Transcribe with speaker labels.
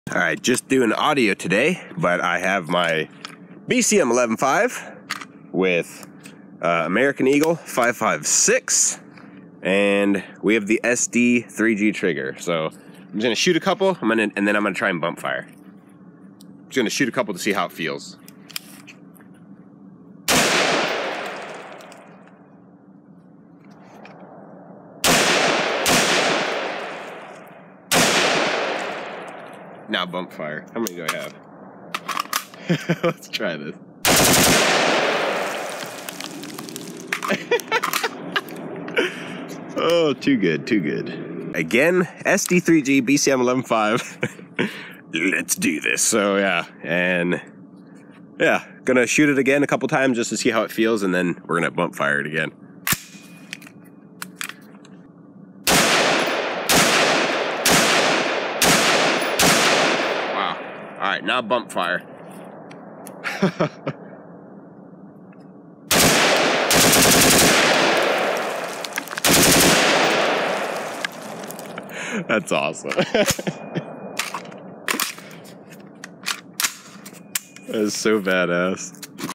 Speaker 1: All right, just doing audio today, but I have my BCM 11.5 with American Eagle 5.56, and we have the SD-3G trigger. So I'm just gonna shoot a couple, and then I'm gonna try and bump fire. Just gonna shoot a couple to see how it feels. Now bump fire. How many do I have? Let's try this. Oh, too good, too good. Again, SD-3G BCM 11.5. Let's do this. So yeah, and yeah, gonna shoot it again a couple times just to see how it feels, and then we're gonna bump fire it again. All right, now bump fire. That's awesome. That is so badass.